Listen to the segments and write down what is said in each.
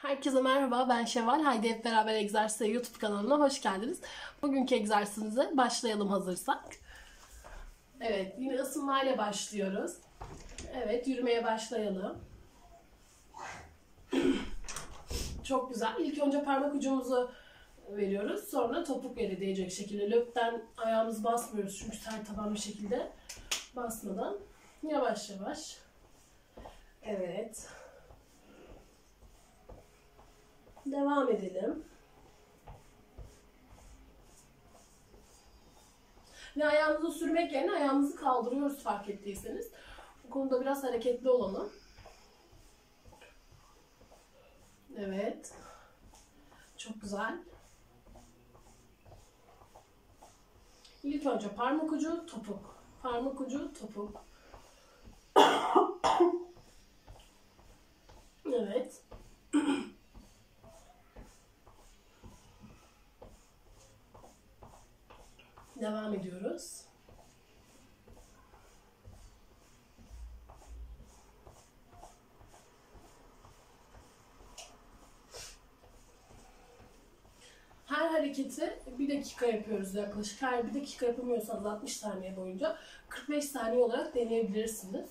Herkese merhaba, ben Şevval. Haydi hep beraber egzersize YouTube kanalına hoş geldiniz. Bugünkü egzersizimize başlayalım hazırsak. Evet, yine ısınmayla başlıyoruz. Evet, yürümeye başlayalım. Çok güzel. İlk önce parmak ucumuzu veriyoruz. Sonra topuk yere değecek şekilde. Löpten ayağımızı basmıyoruz çünkü sert taban bir şekilde basmadan. Yavaş yavaş. Evet. Devam edelim. Ve ayağımızı sürmek yerine ayağımızı kaldırıyoruz fark ettiyseniz. Bu konuda biraz hareketli olalım. Evet. Çok güzel. İlk önce parmak ucu, topuk. Parmak ucu, topuk. Evet. Devam ediyoruz. Her hareketi 1 dakika yapıyoruz yaklaşık. Her 1 dakika yapamıyorsanız 60 saniye boyunca 45 saniye olarak deneyebilirsiniz.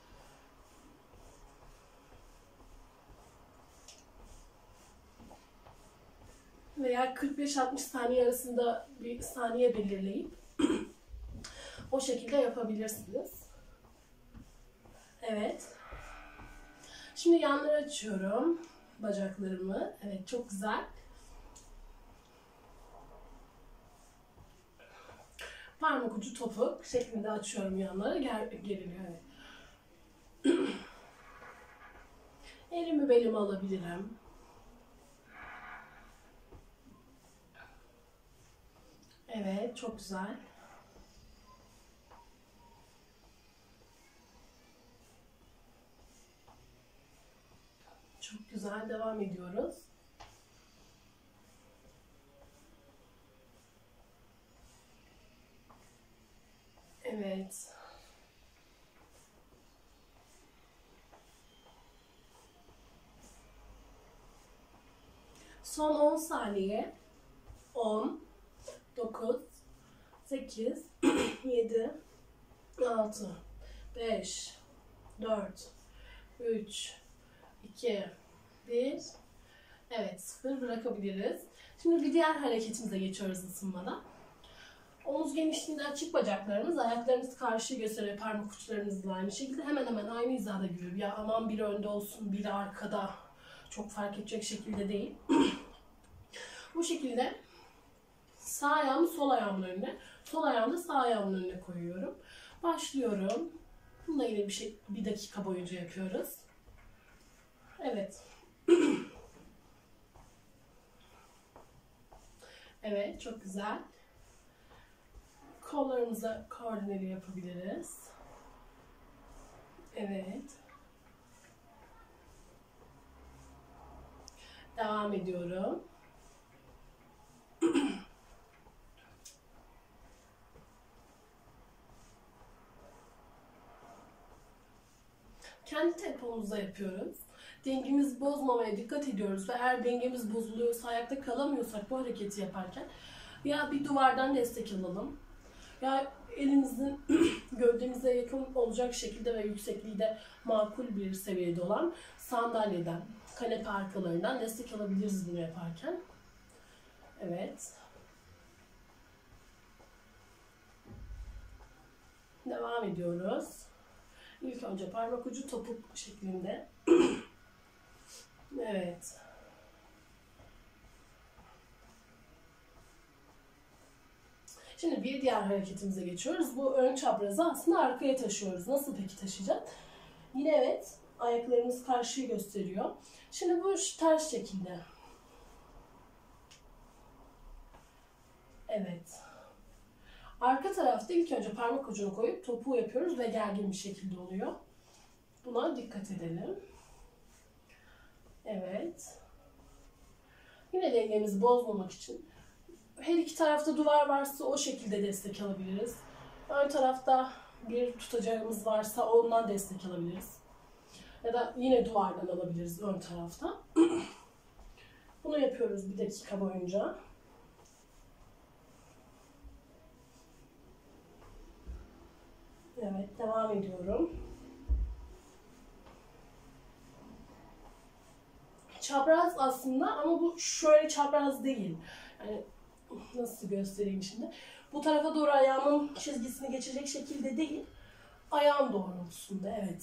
Veya 45-60 saniye arasında bir saniye belirleyip o şekilde yapabilirsiniz. Evet. Şimdi yanları açıyorum. Bacaklarımı. Evet, çok güzel. Parmak ucu topuk şeklinde açıyorum yanları. Geriliyor. Evet. Elimi belime alabilirim. Evet, çok güzel. Çok güzel. Devam ediyoruz. Evet. Son 10 saniye. 10, 9, 8, 7, 6, 5, 4, 3, 2, 1. Evet, 0 bırakabiliriz. Şimdi bir diğer hareketimize geçiyoruz ısınmada. Omuz genişliğinde açık bacaklarımız, ayaklarımız karşıya gösteriyor, parmak uçlarımızla aynı şekilde hemen hemen aynı hizada gidiyor. Ya aman biri önde olsun, biri arkada, çok fark edecek şekilde değil. Bu şekilde sağ ayağımı sol ayağımın önüne, sol ayağımı da sağ ayağımın önüne koyuyorum. Başlıyorum. Bunu da yine bir dakika boyunca yapıyoruz. Evet. Evet, çok güzel. Kollarımıza koordineli yapabiliriz. Evet. Devam ediyorum. Kendi tempomuzda yapıyoruz. Dengemizi bozmamaya dikkat ediyoruz ve eğer dengemiz bozuluyorsa, ayakta kalamıyorsak bu hareketi yaparken ya bir duvardan destek alalım ya elimizin gövdemize yakın olacak şekilde ve yüksekliği de makul bir seviyede olan sandalyeden, kanepe arkalarından destek alabiliriz bunu yaparken. Evet. Devam ediyoruz. İlk önce parmak ucu topuk şeklinde. Evet. Şimdi bir diğer hareketimize geçiyoruz. Bu ön çaprazı aslında arkaya taşıyoruz. Nasıl peki taşıyacağız? Yine evet, ayaklarımız karşıyı gösteriyor. Şimdi bu ters şekilde. Evet. Arka tarafta ilk önce parmak ucunu koyup topuğu yapıyoruz ve gergin bir şekilde oluyor. Buna dikkat edelim. Evet. Yine dengemizi bozmamak için her iki tarafta duvar varsa o şekilde destek alabiliriz. Ön tarafta bir tutacağımız varsa ondan destek alabiliriz. Ya da yine duvardan alabiliriz ön tarafta. Bunu yapıyoruz 1 dakika boyunca. Evet, devam ediyorum. Çapraz aslında ama bu şöyle çapraz değil. Yani nasıl göstereyim şimdi? Bu tarafa doğru ayağımın çizgisini geçecek şekilde değil. Ayağım doğrultusunda, evet.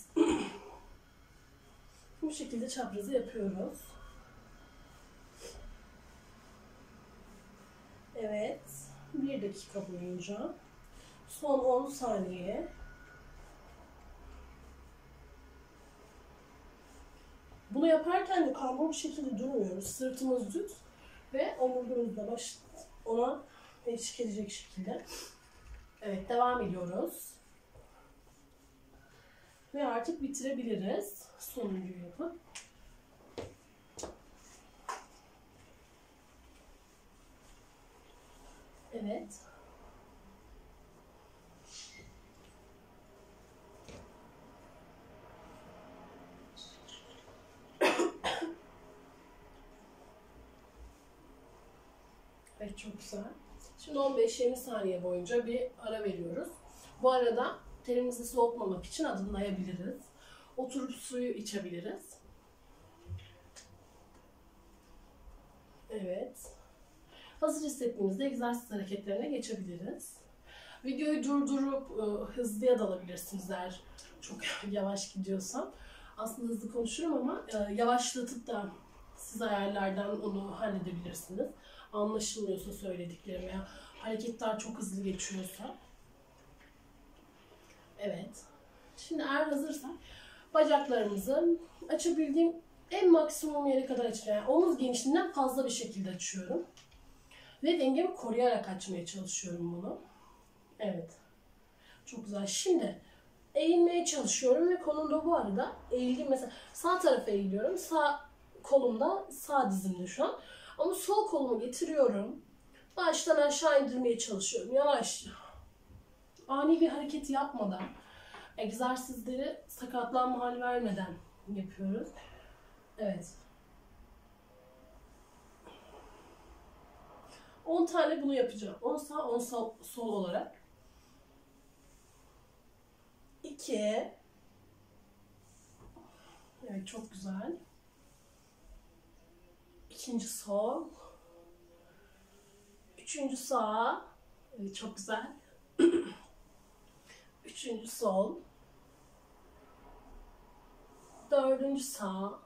Bu şekilde çaprazı yapıyoruz. Evet. 1 dakika boyunca. Son 10 saniye. Bunu yaparken de kambur bir şekilde durmuyoruz. Sırtımız düz ve omurgamızla ona eşlik edecek şekilde. Evet, devam ediyoruz. Ve artık bitirebiliriz. Sonuncuyu yapıp. Evet. Evet, çok güzel. Şimdi 15-20 saniye boyunca bir ara veriyoruz. Bu arada terimizi soğutmamak için adımlayabiliriz. Oturup suyu içebiliriz. Evet. Hazır hissettiğimizde egzersiz hareketlerine geçebiliriz. Videoyu durdurup hızlıya dalabilirsiniz eğer çok yavaş gidiyorsam. Aslında hızlı konuşurum ama yavaşlatıp da siz ayarlardan onu halledebilirsiniz. Anlaşılmıyorsa söylediklerim veya hareketler çok hızlı geçiyorsa. Evet. Şimdi eğer hazırsak bacaklarımızı açabildiğim en maksimum yere kadar açacağım. Yani omuz genişliğinden fazla bir şekilde açıyorum. Ve dengemi koruyarak açmaya çalışıyorum bunu. Evet. Çok güzel. Şimdi eğilmeye çalışıyorum ve kolumda bu arada eğildim. Mesela sağ tarafa eğiliyorum. Sağ kolumda, sağ dizimde şu an. Ama sol kolumu getiriyorum. Baştan aşağı indirmeye çalışıyorum. Yavaş. Ani bir hareket yapmadan, egzersizleri sakatlanma hali vermeden yapıyoruz. Evet. 10 tane bunu yapacağım. 10 sağ, 10 sol olarak. 2. Evet, çok güzel. İkinci sol. Üçüncü sağ. Evet, çok güzel. Üçüncü sol. Dördüncü sağ.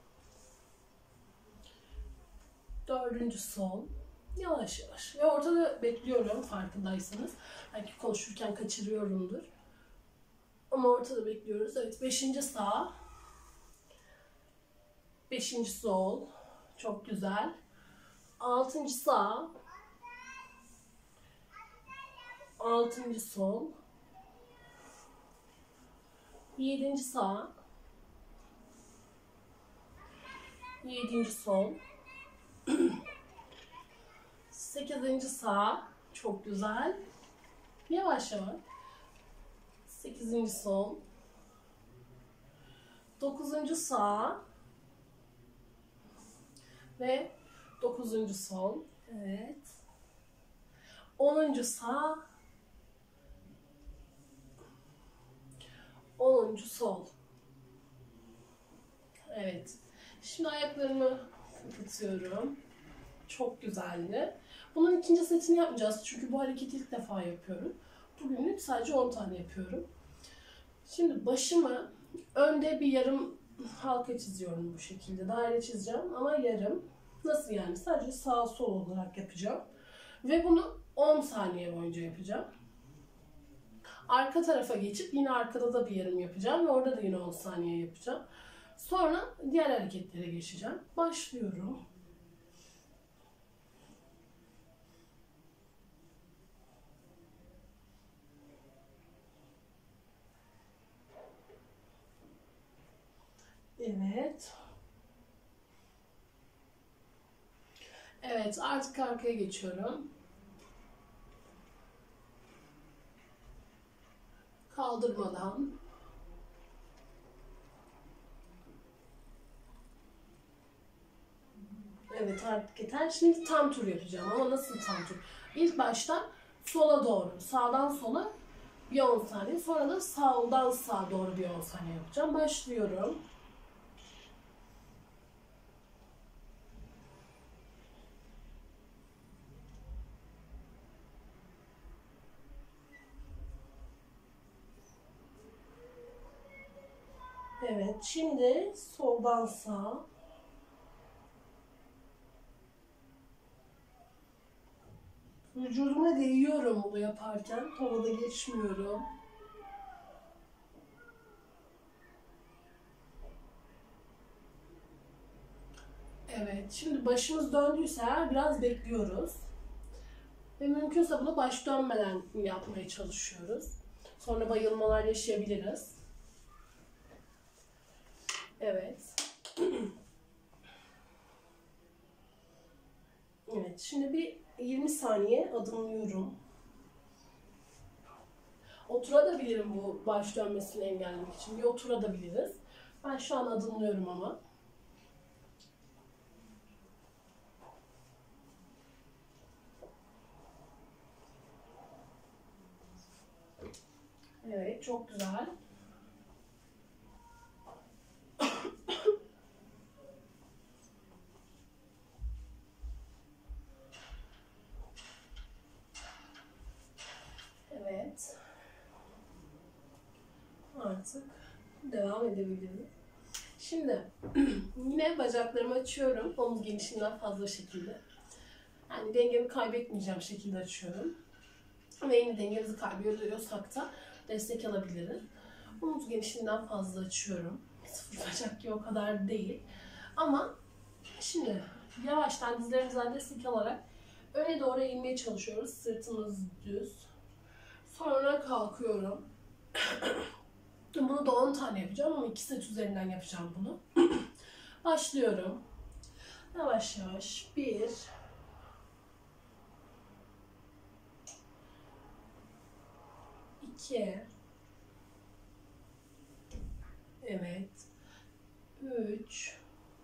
Dördüncü sol. Yavaş yavaş. Ve ortada bekliyorum farkındaysanız. Belki konuşurken kaçırıyorumdur. Ama ortada bekliyoruz. Evet, beşinci sağ. Beşinci sol. Çok güzel. Altıncı sağ. Altıncı sol. Yedinci sağ. Yedinci sol. Sekizinci sağ. Çok güzel. Yavaş yavaş. Sekizinci sol. Dokuzuncu sağ. Ve dokuzuncu sol. Evet. Onuncu sağ. Onuncu sol. Evet. Şimdi ayaklarımı kapatıyorum. Çok güzeldi. Bunun ikinci setini yapmayacağız. Çünkü bu hareketi ilk defa yapıyorum. Bugünlük sadece 10 tane yapıyorum. Şimdi başımı önde bir yarım halka çiziyorum bu şekilde. Daire çizeceğim ama yarım. Nasıl yani? Sadece sağ sol olarak yapacağım. Ve bunu 10 saniye boyunca yapacağım. Arka tarafa geçip yine arkada da bir yarım yapacağım. Ve orada da yine 10 saniye yapacağım. Sonra diğer hareketlere geçeceğim. Başlıyorum. Evet. Evet, artık arkaya geçiyorum. Kaldırmadan. Evet, artık yeter. Şimdi tam tur yapacağım ama nasıl tam tur? İlk başta sola doğru, sağdan sola bir 10 saniye. Sonra da sağdan sağa doğru bir 10 saniye yapacağım. Başlıyorum. Evet, şimdi soldan sağa. Vücuduma değiyorum bunu yaparken. Havada geçmiyorum. Evet, şimdi başımız döndüyse eğer biraz bekliyoruz. Ve mümkünse bunu baş dönmeden yapmaya çalışıyoruz. Sonra bayılmalar yaşayabiliriz. Evet. Evet, şimdi bir 20 saniye adımlıyorum. Oturabilirim bu baş dönmesini engellemek için. Bir oturabiliriz. Ben şu an adımlıyorum ama. Evet, çok güzel. Evet. Artık devam edebiliriz. Şimdi yine bacaklarımı açıyorum. Omuz genişliğinden fazla şekilde. Yani dengemi kaybetmeyeceğim şekilde açıyorum. Ve yine dengemizi kaybediyorsak da destek alabiliriz. Omuz genişliğinden fazla açıyorum. Sıfır bacak ki o kadar değil. Ama şimdi yavaştan dizlerimizden destek alarak öne doğru eğilmeye çalışıyoruz. Sırtımız düz. Sonra kalkıyorum. Bunu da 10 tane yapacağım ama 2 set üzerinden yapacağım bunu. Başlıyorum. Yavaş yavaş. 1, 2, evet, 3,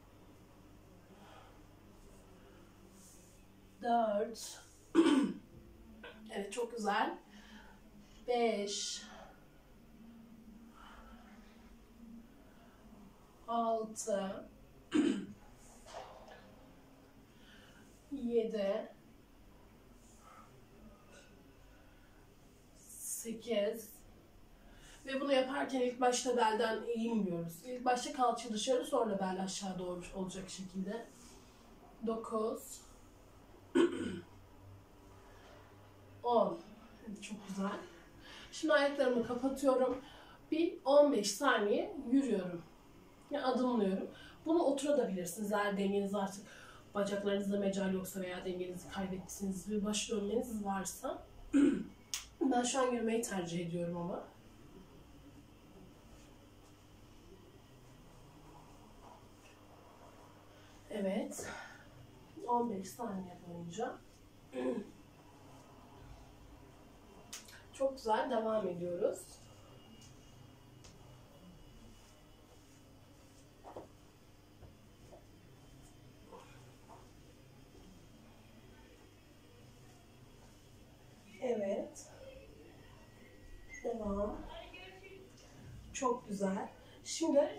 4, evet çok güzel, 5, 6, 7, 8 ve bunu yaparken ilk başta belden eğilmiyoruz. İlk başta kalça dışarı, sonra bel aşağı doğru olacak şekilde. 9, 10. Çok güzel. Şimdi ayaklarımı kapatıyorum. Bir 15 saniye yürüyorum. Yani adımlıyorum. Bunu oturabilirsiniz. Eğer dengeniz artık bacaklarınızda mecal yoksa veya dengenizi kaybettiyseniz ve baş dönmeniz varsa. Ben şu an yürümeyi tercih ediyorum ama. Evet. 15 saniye boyunca. Çok güzel. Devam ediyoruz. Evet. Devam. Çok güzel. Şimdi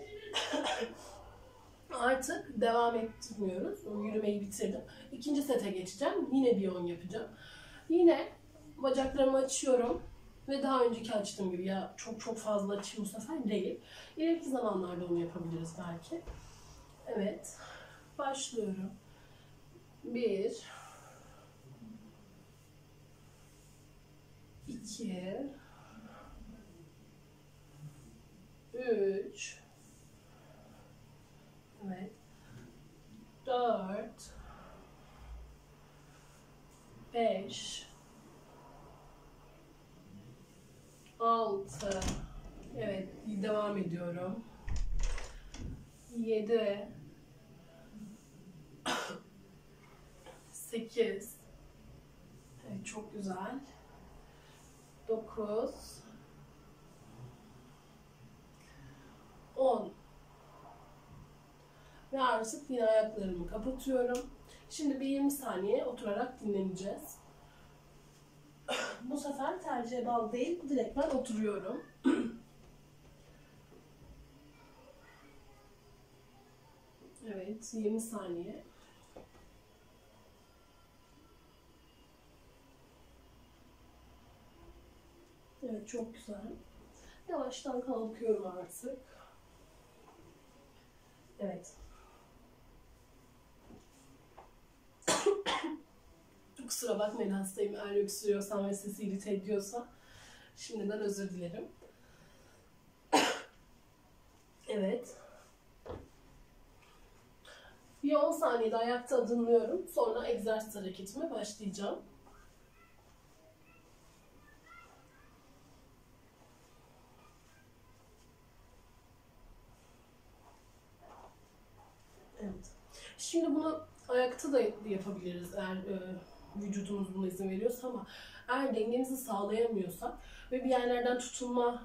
artık devam ettirmiyoruz. O yürümeyi bitirdim. İkinci sete geçeceğim. Yine bir 10 yapacağım. Yine bacaklarımı açıyorum. Ve daha önceki açtığım gibi ya çok fazla açayım bu sefer değil. İleriki zamanlarda onu yapabiliriz belki. Evet. Başlıyorum. 1, 2, 3, evet, 4, 5, 6, evet, devam ediyorum. 7, 8, evet, çok güzel. 9, 10 ve artık yine ayaklarımı kapatıyorum. Şimdi bir 20 saniye oturarak dinleneceğiz. Bu sefer tercihe bağlı değil, direkt ben oturuyorum. Evet, 20 saniye. Evet, çok güzel. Yavaştan kalkıyorum artık. Evet. Kusura bakmayın, hastayım. Eğer öksürüyorsam ve sesi irite ediyorsa şimdiden özür dilerim. Evet. Bir 10 saniyede ayakta adımlıyorum. Sonra egzersiz hareketime başlayacağım. Evet. Şimdi bunu ayakta da yapabiliriz eğer vücudumuz buna izin veriyorsa, ama eğer dengemizi sağlayamıyorsak ve bir yerlerden tutunma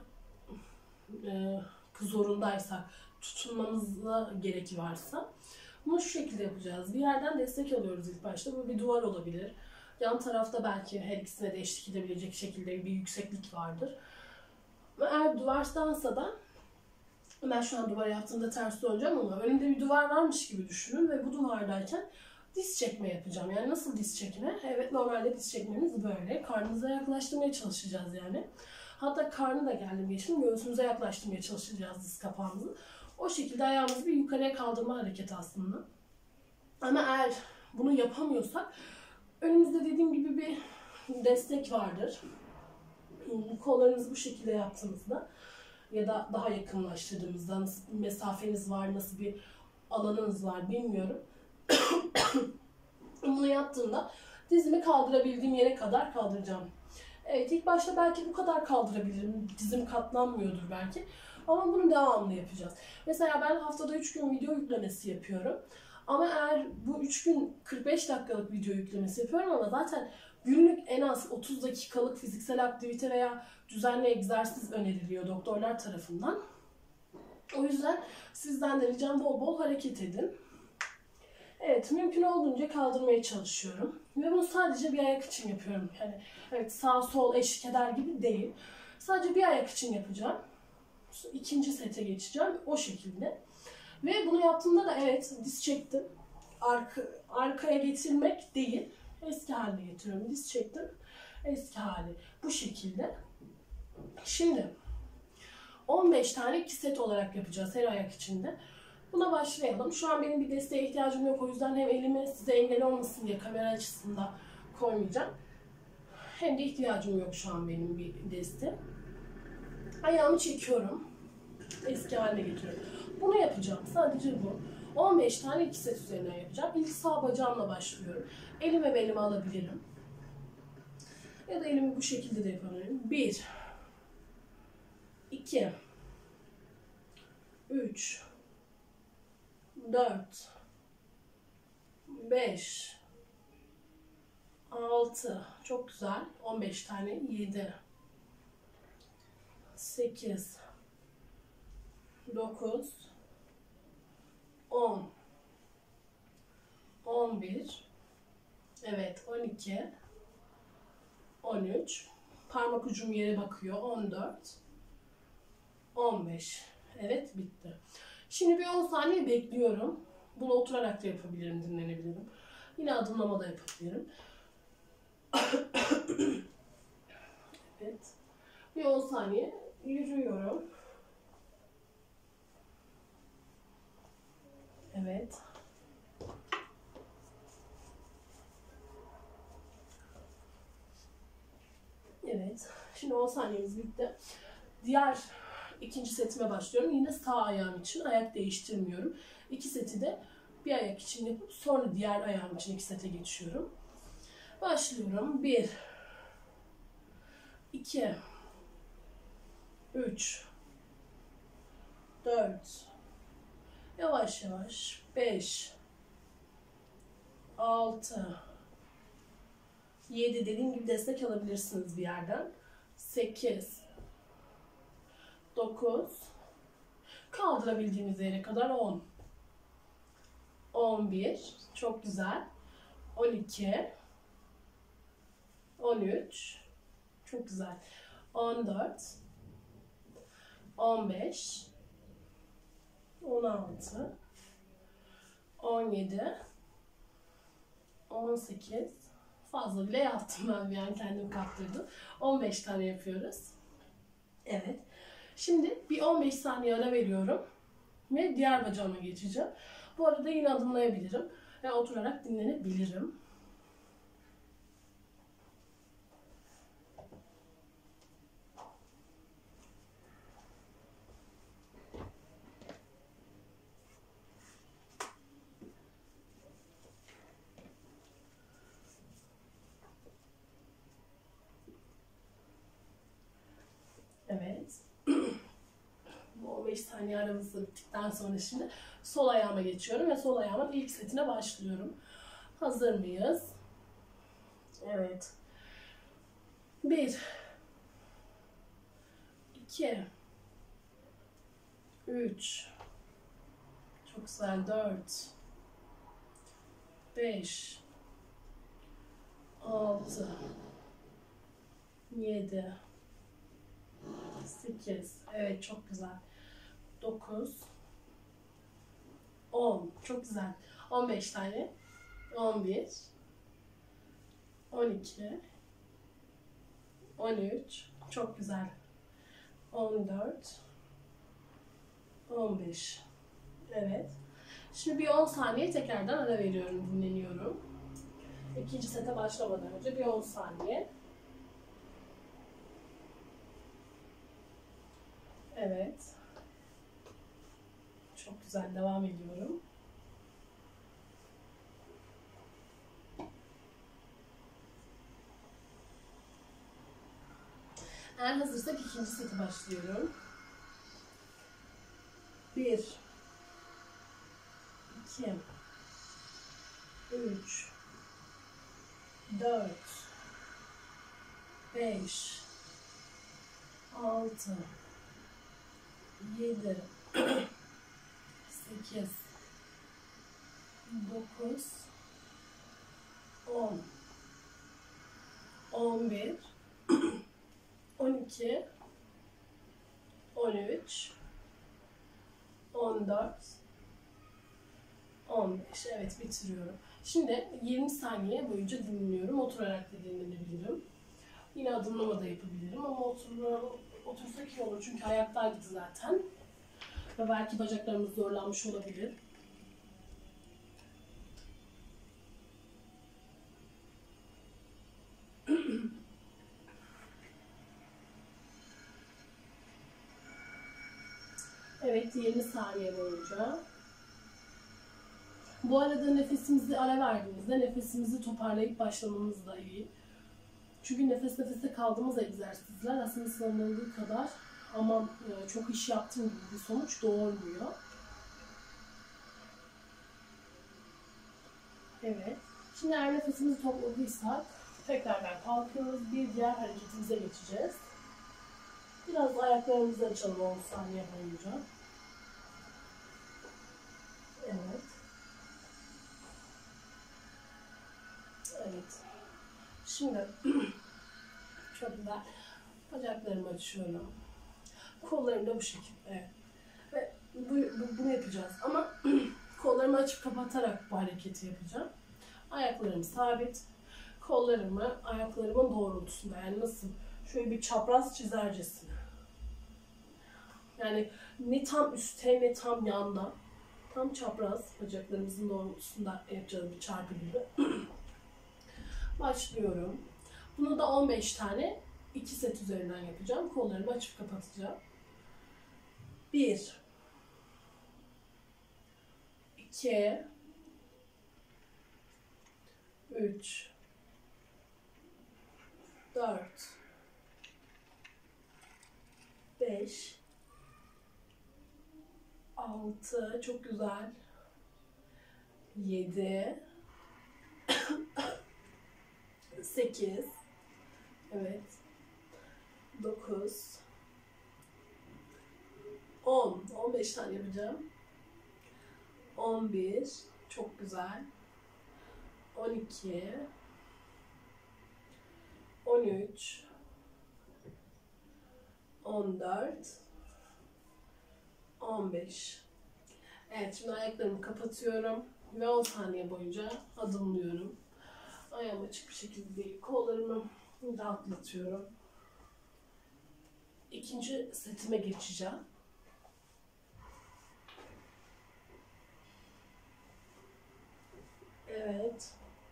zorundaysak, tutunmamıza gerek varsa bunu şu şekilde yapacağız. Bir yerden destek alıyoruz ilk başta. Bu bir duvar olabilir. Yan tarafta belki her ikisine de eşlik edebilecek şekilde bir yükseklik vardır. Ve eğer duvardansa da, ben şu an duvar yaptığımda ters döneceğim ama önümde bir duvar varmış gibi düşünün ve bu duvardayken diz çekme yapacağım. Yani nasıl diz çekme? Evet, normalde diz çekmemiz böyle. Karnımıza yaklaştırmaya çalışacağız yani. Hatta karnı da geldim geçtim. Göğsümüze yaklaştırmaya çalışacağız diz kapağımızı. O şekilde ayağımızı bir yukarıya kaldırma hareketi aslında. Ama eğer bunu yapamıyorsak önümüzde dediğim gibi bir destek vardır. Kollarınızı bu şekilde yaptığınızda ya da daha yakınlaştırdığımızda, nasıl bir mesafeniz var, nasıl bir alanınız var bilmiyorum. Bunu yaptığımda dizimi kaldırabildiğim yere kadar kaldıracağım. Evet, ilk başta belki bu kadar kaldırabilirim. Dizim katlanmıyordur belki. Ama bunu devamlı yapacağız. Mesela ben haftada 3 gün video yüklemesi yapıyorum. Ama eğer bu 3 gün 45 dakikalık video yüklemesi yapıyorum ama zaten günlük en az 30 dakikalık fiziksel aktivite veya düzenli egzersiz öneriliyor doktorlar tarafından. O yüzden sizden de ricam bol bol hareket edin. Evet, mümkün olduğunca kaldırmaya çalışıyorum. Ve bunu sadece bir ayak için yapıyorum. Yani evet, sağ sol eşlik eder gibi değil. Sadece bir ayak için yapacağım. İkinci sete geçeceğim o şekilde. Ve bunu yaptığımda da evet, diz çektim. Arkaya getirmek değil, eski haline getiriyorum. Diz çektim, eski hali. Bu şekilde. Şimdi 15 tane 2 set olarak yapacağız her ayak içinde. Buna başlayalım. Şu an benim bir desteğe ihtiyacım yok. O yüzden hem elimi size engel olmasın diye kamera açısında koymayacağım. Hem de ihtiyacım yok şu an benim bir desteğe. Ayağımı çekiyorum. Eski haline getiriyorum. Bunu yapacağım. Sadece bu. 15 tane 2 set üzerinden yapacağım. İlk sağ bacağımla başlıyorum. Elime belime alabilirim. Ya da elimi bu şekilde de yapabilirim. 1 2 3 4 5 6 çok güzel. 15 tane. 7 8 9 10 11 evet 12 13 parmak ucum yere bakıyor. 14 15 evet, bitti. Şimdi bir 10 saniye bekliyorum. Bunu oturarak da yapabilirim, dinlenebilirim. Yine adımlama da yapabilirim. Evet. Bir 10 saniye yürüyorum. Evet. Evet. Şimdi 10 saniyemiz bitti. Diğer ikinci setime başlıyorum. Yine sağ ayağım için ayak değiştirmiyorum. 2 seti de bir ayak için yapıp sonra diğer ayağım için 2 sete geçiyorum. Başlıyorum. 1 2 3 4 yavaş yavaş 5 6 7 dediğim gibi destek alabilirsiniz bir yerden. 8 9 kaldırabildiğimiz yere kadar 10 11 çok güzel. 12, 13, çok güzel. 14, 15, 16, 17, 18, fazla bile yaptım ben, yani kendimi kaptırdım. 15 tane yapıyoruz. Evet. Şimdi bir 15 saniye ara veriyorum ve diğer bacağıma geçeceğim. Bu arada yine adımlayabilirim ve oturarak dinlenebilirim. Evet. Bu 15 saniye aramızda bittikten sonra şimdi sol ayağıma geçiyorum ve sol ayağımın ilk setine başlıyorum. Hazır mıyız? Evet. 1, 2, 3, çok güzel, 4, 5, 6, 7, 8, evet çok güzel, 9, 10, çok güzel, 15 tane, 11, 12, 13, çok güzel, 14, 15, evet. Şimdi bir 10 saniye tekrardan ara veriyorum, dinleniyorum. İkinci sete başlamadan önce bir 10 saniye. Evet. Çok güzel, devam ediyorum. Eğer hazırsak ikinci seti başlıyorum. 1, 2, 3, 4, 5, 6, 7, 8, 9, 10, 11, 12, 13, 14, 15. Evet, bitiriyorum. Şimdi 20 saniye boyunca dinliyorum. Oturarak da dinlenebilirim. Yine adımlama da yapabilirim ama otursak iyi olur çünkü ayaktaydı zaten. Ve belki bacaklarımız zorlanmış olabilir. Evet, 20 saniye boyunca. Bu arada nefesimizi ara verdiğimizde nefesimizi toparlayıp başlamamız da iyi. Çünkü nefes nefese kaldığımız egzersizler aslında sanıldığı kadar aman çok iş yaptığım gibi bir sonuç doğurmuyor. Evet. Şimdi eğer nefesimizi topladıysak tekrardan kalkıyoruz. Bir diğer hareketimize geçeceğiz. Biraz ayaklarımızı açalım 10 saniye boyunca. Evet. Evet. Şimdi çok güzel. Bacaklarımı açıyorum. Kollarım da bu şekilde. Ve bunu yapacağız. Ama kollarımı açıp kapatarak bu hareketi yapacağım. Ayaklarım sabit. Kollarımı ayaklarımın doğrultusunda. Yani nasıl? Şöyle bir çapraz çizercesine. Yani ne tam üstte ne tam yanda. Tam çapraz bacaklarımızın doğrultusunda yapacağız bir çarpı gibi. Başlıyorum. Bunu da 15 tane 2 set üzerinden yapacağım. Kollarımı açıp kapatacağım. 1, 2, 3, 4, 5, 6, çok güzel. 7, 8, evet. 9, 10, 15 tane yapacağım. 11, çok güzel. 12, 13, 14, 15. Evet, şimdi ayaklarımı kapatıyorum ve 10 saniye boyunca adımlıyorum. Ayağım açık bir şekilde değil, kollarımı rahatlatıyorum. İkinci setime geçeceğim. Evet.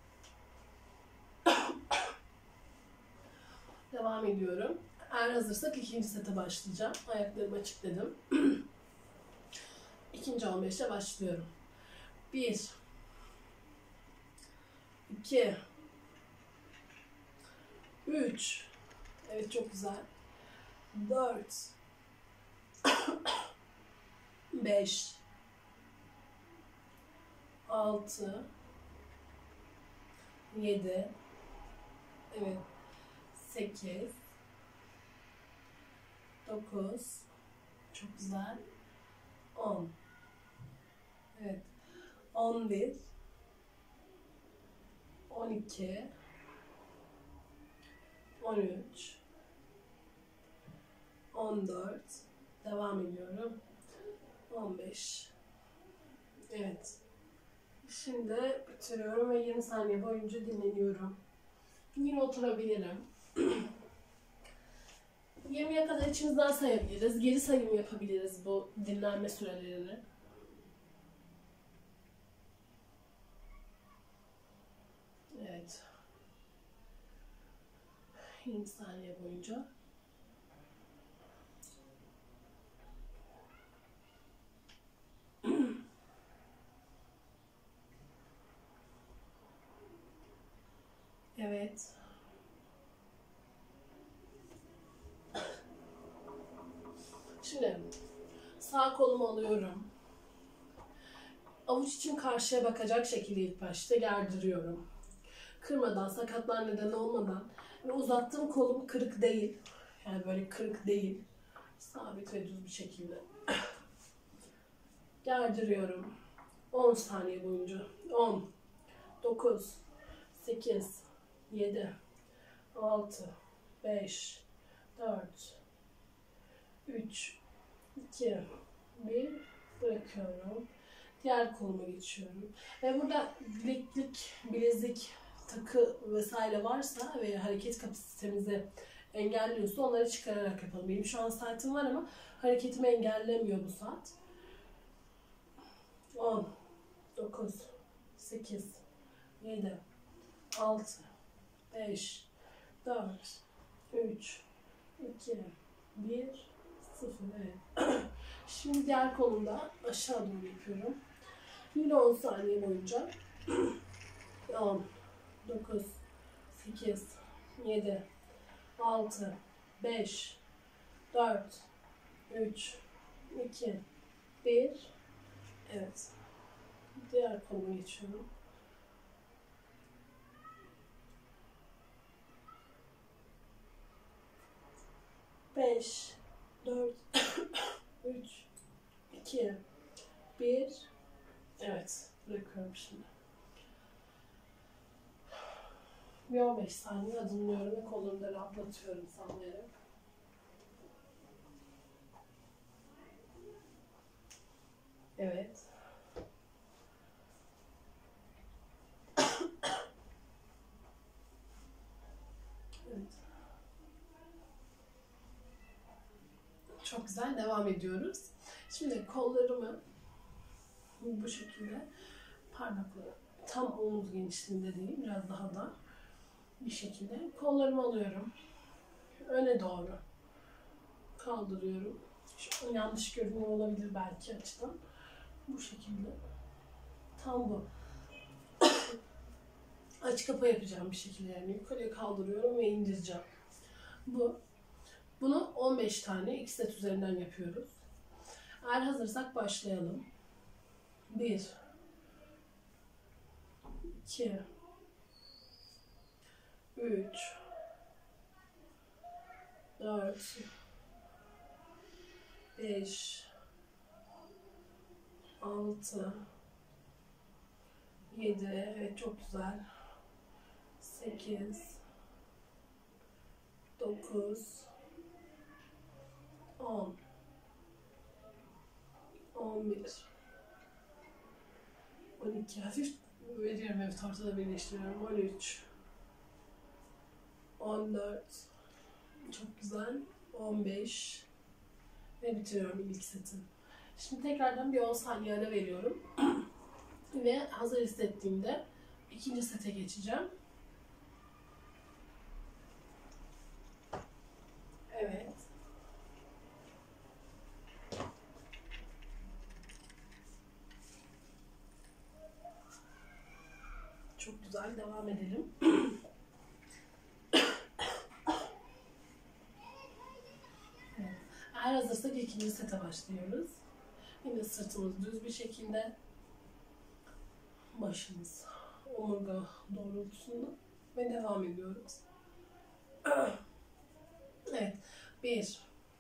Devam ediyorum. Eğer hazırsak ikinci sete başlayacağım. Ayaklarımı açık dedim. İkinci 15'e başlıyorum. 1, 2, 3, evet çok güzel. 4, 5, 6, 7, evet, 8, 9, çok güzel, 10, evet, 11, 12, 13, 14, devam ediyorum, 15, evet. Şimdi bitiriyorum ve 20 saniye boyunca dinleniyorum. Yine oturabilirim. 20'ye kadar içimizden sayabiliriz. Geri sayım yapabiliriz bu dinlenme sürelerini. Evet. 20 saniye boyunca. Evet. Şimdi sağ kolumu alıyorum. Avuç içim karşıya bakacak şekilde ilk başta gerdiriyorum. Kırmadan, sakatlar neden olmadan ve uzattığım kolum kırık değil. Yani böyle kırık değil. Sabit ve düz bir şekilde gerdiriyorum. 10 saniye boyunca. 10, 9, 8, 7, 6, 5, 4, 3, 2, 1, bırakıyorum. Diğer koluma geçiyorum. Ve burada bileklik, bilezik, takı vesaire varsa ve hareket kapasitemizi engelliyorsa onları çıkararak yapalım. Benim şu an saatim var ama hareketimi engellemiyor bu saat. 10, 9, 8, 7, 6, 5, 4, 3, 2, 1, 0. Evet. Şimdi diğer kolumda aşağı doğru yapıyorum. Yine 10 saniye boyunca 10, 9, 8, 7, 6, 5, 4, 3, 2, 1. Evet. Diğer koluma geçiyorum. 5, 4, 3, 2, 1. Evet. Bırakıyorum şimdi. Bir 15 saniye adımlıyorum ve kolumu da rahatlatıyorum sallayarak. Evet. Evet. Çok güzel. Devam ediyoruz. Şimdi kollarımı bu şekilde parmakları tam omuz genişliğinde değil, biraz daha da bir şekilde kollarımı alıyorum. Öne doğru kaldırıyorum. Şu an yanlış görünüyor olabilir belki açıdan. Bu şekilde. Tam bu. Aç kapa yapacağım bir şekilde, yani yukarıya kaldırıyorum ve indireceğim. Bunu 15 tane 2 set üzerinden yapıyoruz. Eğer hazırsak başlayalım. 1, 2, 3, 4, 5, 6, 7, evet çok güzel. 8, 9, 10, 11, 12, hafif veriyorum, evet ortada birleştiriyorum. 13, 14, çok güzel. 15 ve bitiriyorum ilk seti. Şimdi tekrardan bir 10 saniye ara veriyorum. Ve hazır hissettiğimde ikinci sete geçeceğim. Evet. Çok güzel. Devam edelim. Evet. Eğer hazırsak ikinci sete başlıyoruz. Yine sırtımız düz bir şekilde. Başımız omurga doğrultusunda. Ve devam ediyoruz. Evet. 1,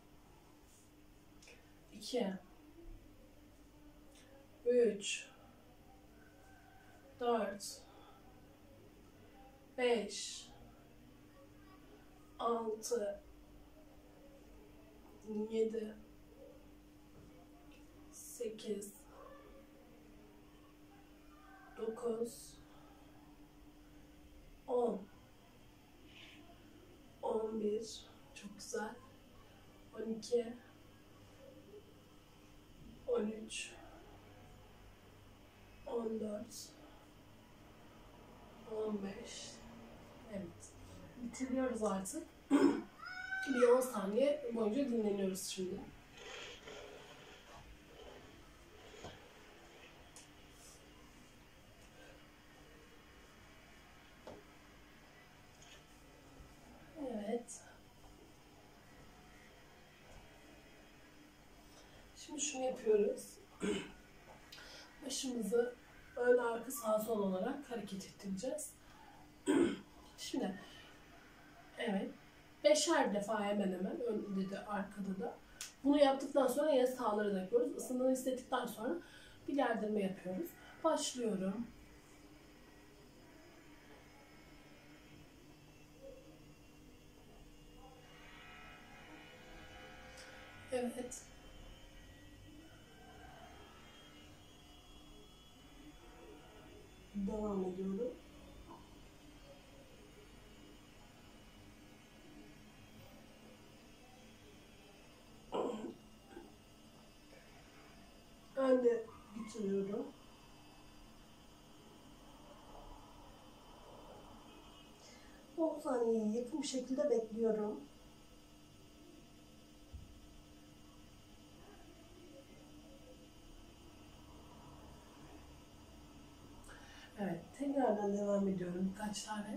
2, 3, 4, 5, 6, 7, 8, 9, 10, 11, çok güzel. 12, 13, 14, 15. Evet. Bitiriyoruz artık. Bir 10 saniye boyunca dinleniyoruz şimdi. Evet. Şimdi şunu yapıyoruz. Başımızı ön arka sağ sol olarak hareket ettireceğiz. Şimdi evet. 5'er defa hemen hemen önde de arkada da. Bunu yaptıktan sonra yine sağları da yapıyoruz. Isındığını hissettikten sonra bir gerdirme yapıyoruz. Başlıyorum. Evet. Devam ediyorum. Ben de bitiriyorum. 10 saniyeye yakın bir şekilde bekliyorum. Evet, tekrardan devam ediyorum birkaç tane.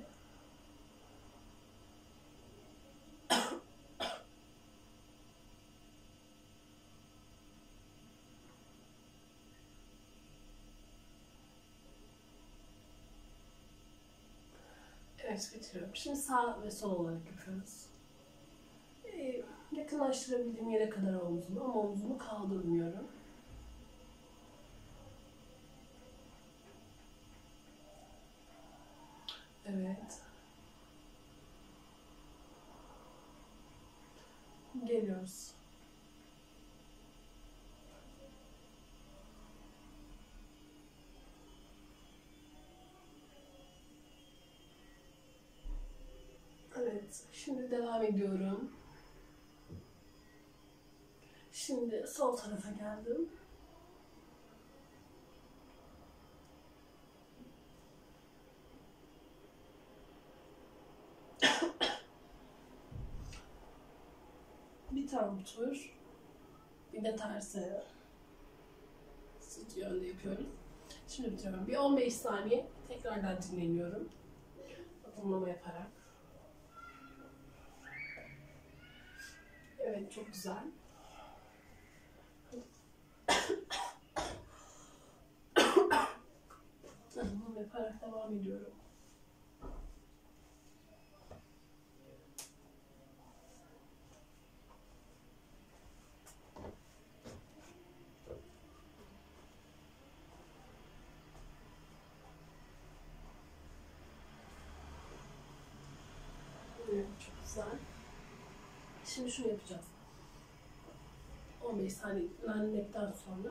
Evet, bitiriyorum. Şimdi sağ ve sol olarak yapıyoruz. Yakınlaştırabildiğim yere kadar omzumu ama omzumu kaldırmıyorum. Evet. Geliyoruz. Evet. Şimdi devam ediyorum. Şimdi sol tarafa geldim. Bir tam tur. Bir de tersi. Sırt yönde yapıyoruz. Şimdi bitiriyorum. Bir 15 saniye tekrardan dinleniyorum. Adımlama yaparak. Evet, çok güzel. Adımlama yaparak devam ediyorum. Çok güzel. Şimdi şunu yapacağız. 15 saniye dinlendikten sonra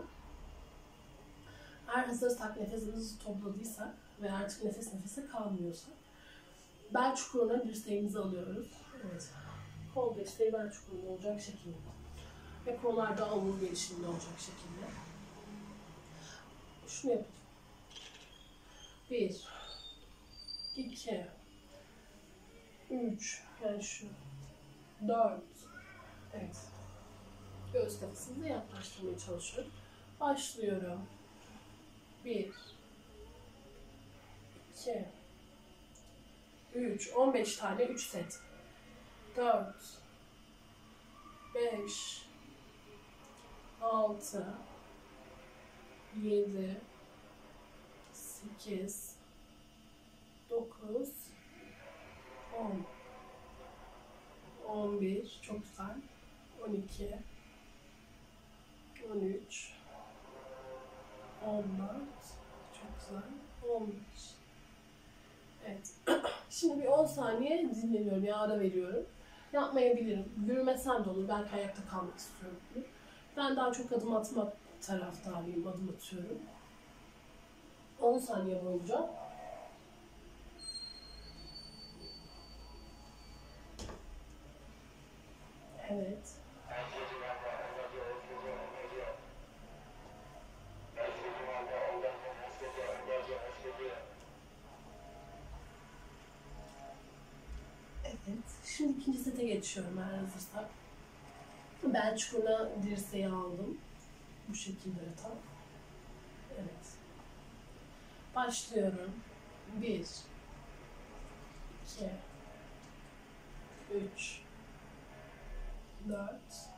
eğer hazırsak, nefesimizi topladıysak ve artık nefese kalmıyorsak bel çukuruna dirseğimizi alıyoruz. Evet. Kol desteği bel çukurunda olacak şekilde. Ve kollarda omuz gelişiminde olacak şekilde. Şunu yapacağım. 1 2 3 yani şu 4 evet. Göğüs kafesini de yaklaştırmaya çalışıyorum. Başlıyorum. 1 2 3 15 tane 3 set. 4 5 6 7 8 9 10 11 çok güzel. 12 13 14 çok güzel. 15 evet. Şimdi bir 10 saniye dinleniyorum. Ya ara veriyorum. Yapmayabilirim. Yürümesem de olur. Belki ayakta kalmak istiyorum. Ben daha çok adım atma taraftarıyım. Adım atıyorum. 10 saniye boyunca. Evet. Evet. Şimdi ikinci sete geçiyorum eğer hazırsak. Bel çukuruna dirseği aldım. Bu şekilde tam. Evet. Başlıyorum. 1 2 3 4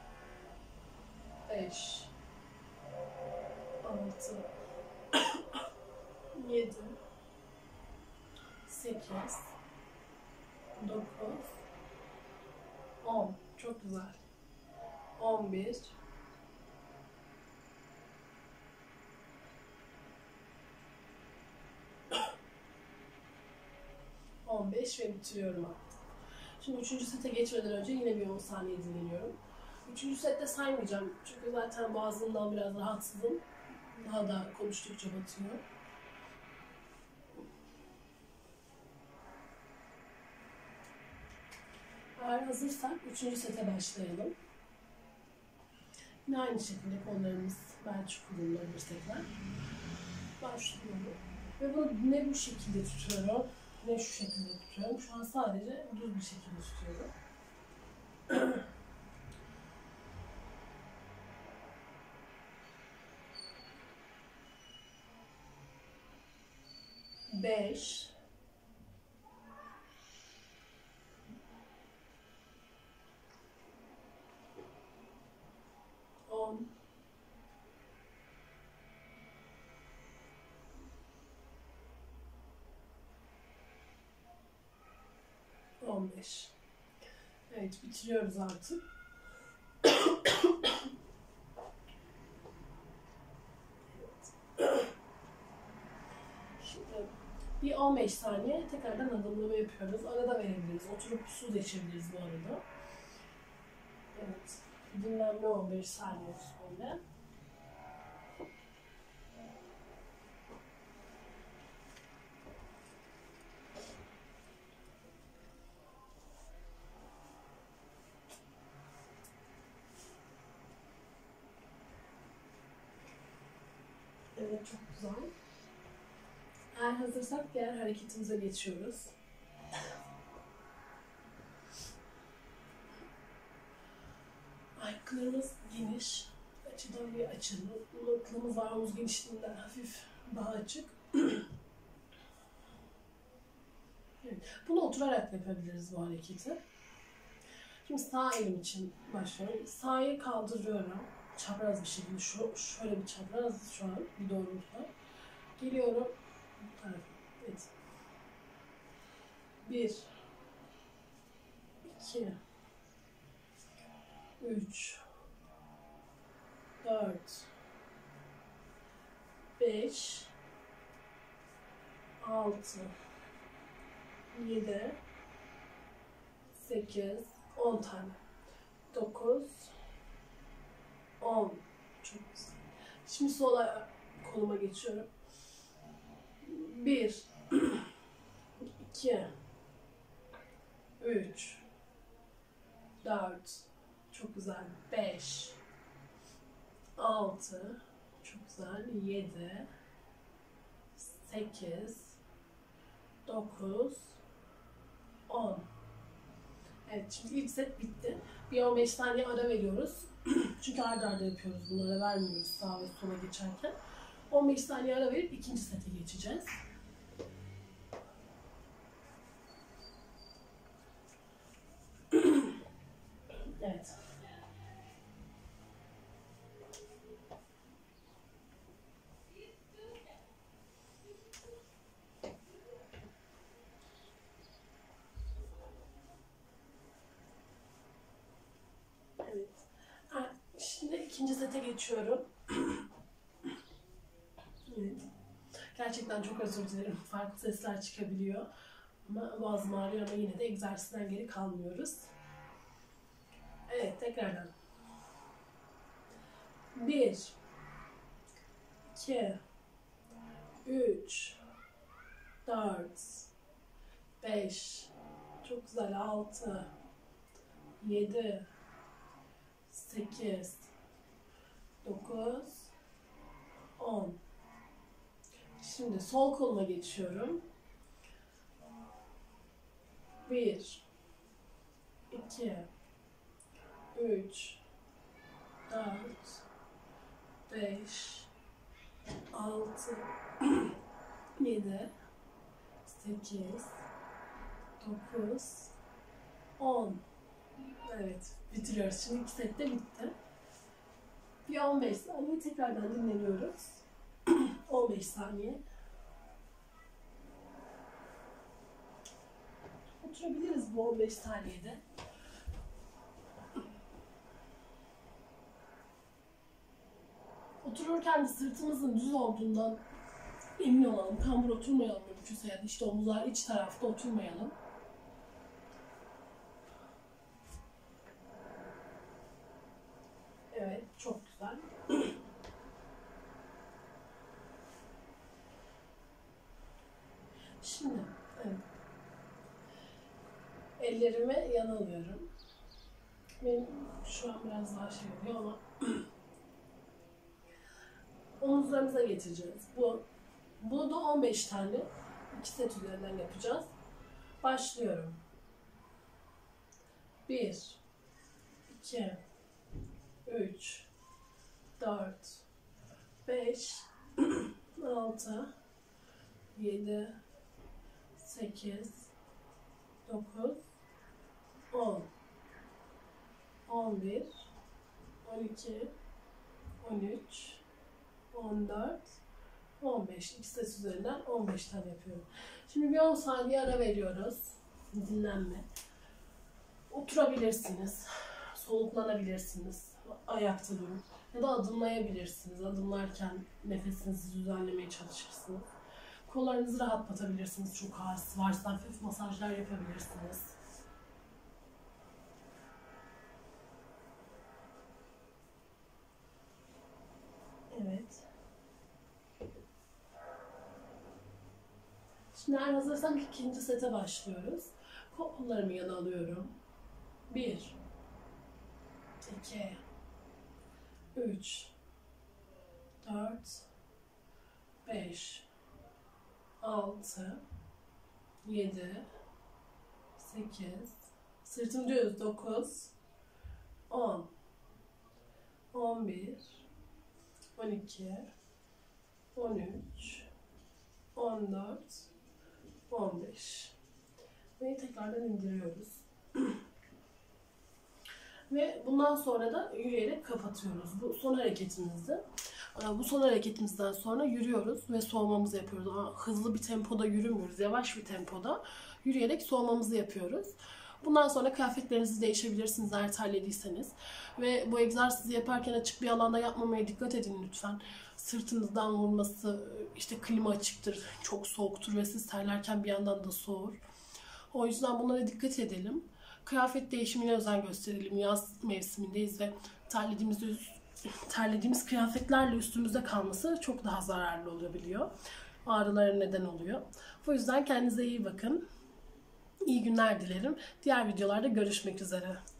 5 6 7 8 9 10 çok güzel. 11 15 ve bitiriyorum artık. Şimdi 3. sete geçmeden önce yine bir 10 saniye dinleniyorum. 3. sette saymayacağım çünkü zaten boğazımdan biraz rahatsızım. Daha da konuştukça batıyor. Eğer hazırsak 3. sete başlayalım. Yine aynı şekilde kollarımız bel çukurunda dirsekler. Başlıyorum. Ve bunu ne bu şekilde tutuyorum, ne şu şekilde tutuyorum. Şu an sadece düz bir şekilde tutuyorum. 5 10 15 Evet, bitiriyoruz artık. Şimdi bir 15 saniye tekrardan adımlama yapıyoruz. Arada verebiliriz. Oturup su da içebiliriz bu arada. Evet. Dinlenme 15 saniye böyle. Evet, çok güzel. Eğer hazırsak diğer hareketimize geçiyoruz. Ayaklarımız geniş. Açıdan bir açılma. Kılımız var, omuz genişliğinden hafif daha açık. Evet. Bunu oturarak yapabiliriz bu hareketi. Şimdi sağ elim için başlıyorum. Sağ eli kaldırıyorum. Çapraz bir şekilde şöyle bir çapraz şu an bir doğrultuda. Geliyorum bu tarafa. Evet. 1 2 3 4 5 6 7 8, 10 tane. 9, 10. Çok güzel. Şimdi sol koluma geçiyorum. 1, 2, 3, 4. Çok güzel. 5, 6. Çok güzel. 7, 8, 9, 10. Evet, şimdi ilk set bitti. Bir 15 saniye ara veriyoruz. Çünkü arda arda yapıyoruz. Bunlara vermiyoruz sağa ve sola geçerken. 15 saniye ara verip ikinci sete geçeceğiz. Evet. Evet. Şimdi ikinci sete geçiyorum. Evet. Gerçekten çok özür dilerim. Farklı sesler çıkabiliyor. Ama boğazım ağrıyor ama yine de egzersizden geri kalmıyoruz. Evet, tekrardan. 1, 2, 3, 4, 5, çok güzel, 6, 7, 8, 9, 10. Şimdi sol koluma geçiyorum. 1, 2, 3, 4, 5, 6, 7, 8, 9, 10. Evet, bitiriyoruz. Şimdi iki set de bitti. Bir 15 saniye tekrardan dinleniyoruz. 15 saniye. Oturabiliriz bu 15 saniyede. Otururken de sırtımızın düz olduğundan emin olalım. Kambur oturmayalım mümkünse ya da işte omuzlar iç tarafta oturmayalım. Evet, çok güzel. Şimdi, evet. Ellerimi yana alıyorum. Benim şu an biraz daha şey oluyor ama omuzlarımıza getireceğiz. Bunu da 15 tane 2 set üzerinden yapacağız. Başlıyorum. 1, 2, 3, 4, 5, 6, 7, 8, 9, 10, 11, 12, 13, 14, 15. İki ses üzerinden 15 tane yapıyorum. Şimdi bir 10 saniye ara veriyoruz. Dinlenme. Oturabilirsiniz. Soluklanabilirsiniz. Ayakta durun. Ya da adımlayabilirsiniz. Adımlarken nefesinizi düzenlemeye çalışırsınız. Kollarınızı rahatlatabilirsiniz. Çok ağrısı varsa hafif masajlar yapabilirsiniz. Evet. Şimdi eğer hazırsan ikinci sete başlıyoruz. Kollarımı yana alıyorum. 1, 2, 3, 4, 5, 6, 7, 8, sırtım düz, 9, 10, 11, 12, 13, 14, 15. Ve tekrardan indiriyoruz. Ve bundan sonra da yürüyerek kapatıyoruz. Bu son hareketimizdi. Bu son hareketimizden sonra yürüyoruz ve soğumamızı yapıyoruz. Hızlı bir tempoda yürümüyoruz. Yavaş bir tempoda yürüyerek soğumamızı yapıyoruz. Bundan sonra kıyafetlerinizi değişebilirsiniz eğer terlediyseniz. Ve bu egzersizi yaparken açık bir alanda yapmamaya dikkat edin lütfen. Sırtınızdan vurması, işte klima açıktır, çok soğuktur ve siz terlerken bir yandan da soğur. O yüzden bunlara dikkat edelim. Kıyafet değişimine özen gösterelim. Yaz mevsimindeyiz ve terlediğimiz kıyafetlerle üstümüzde kalması çok daha zararlı olabiliyor. Ağrılara neden oluyor. O yüzden kendinize iyi bakın. İyi günler dilerim. Diğer videolarda görüşmek üzere.